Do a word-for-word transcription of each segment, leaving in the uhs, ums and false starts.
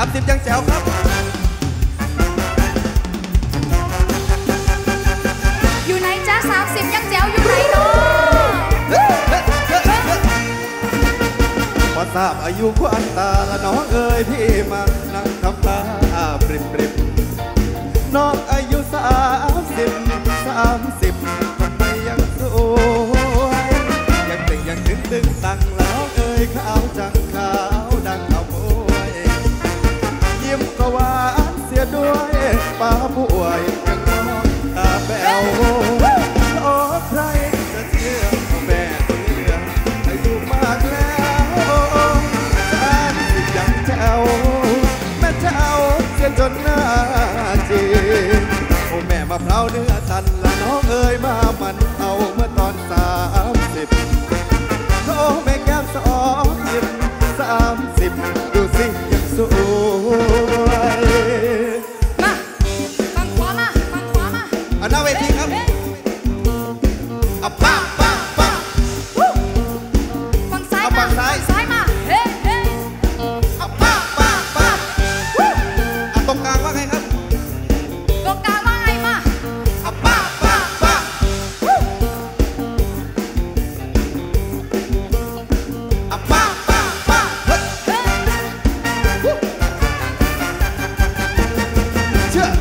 สิบยังแจ๋วครับอยู่ไหนจ้าสามสิบยังแจ๋วอยู่ไหนเนาะพอทราบอายุควันตาละน้องเอ๋ยพี่มานั่งทำตาปริมปริมน้องอายุสามสิบสามสิบทำไมยังสวยยังตึงยังตึงตึงตังแล้วเอ๋ยขาวจังขาวดังเอาโวยยิ้มก็หวานเสียด้วยป้าป่วยยังมองตาแป๋วโอ้ใครจะเชื่อแม่ตัวเลืออายุมากแล้วสามสิบยังแจ๋วแม่เจ้าเสียจนหน้าจีโอ้แม่มะพร้าวเนื้อตันละน้องเอ๋ยมามันเอาเมื่อตอนสามสิบโอ้แม่แก้มสองยิ้มสามสิบดูสิยังสวยมาฟังขวามาฟังขวามาเอาหน้าเวทีครับเอาป้าป้าป้าฝั่งซ้ายมาฝั่งซ้ายมาเฮ้เฮ้เอาป้าป้าป้าเอาตรงกลางว่าไงครับตรงกลางว่าไงมาเอาป้าป้าป้าเอาป้าป้าป้าเฮ้ยเชื่อ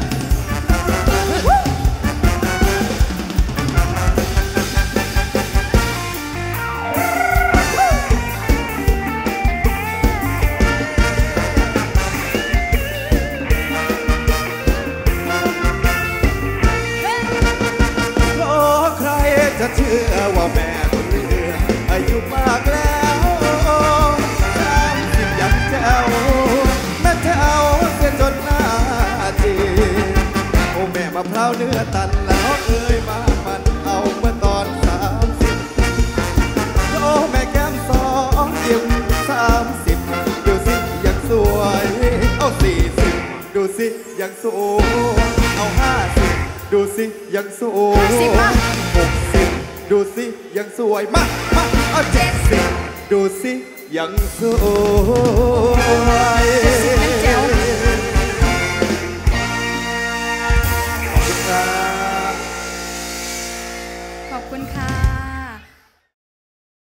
จะเชื่อว่าแม่คนเลืออายุมากแล้วสามสิบยังแจ๋วแม่เจ้าเสียจนหน้าจีโอ้แม่มะพร้าวเนื้อตันแล้วเอ่ยมามันเอาเมื่อตอนสามสิบโอ้แม่แก้มสองยิ้มสามสิบดูสิยังสวยเอาสี่สิบดูสิยังสวยเอาห้าสิบดูสิยังสวยหกสิบดูสิยังสวยมากมากเอาเจ็ดสิบดูสิยังสวย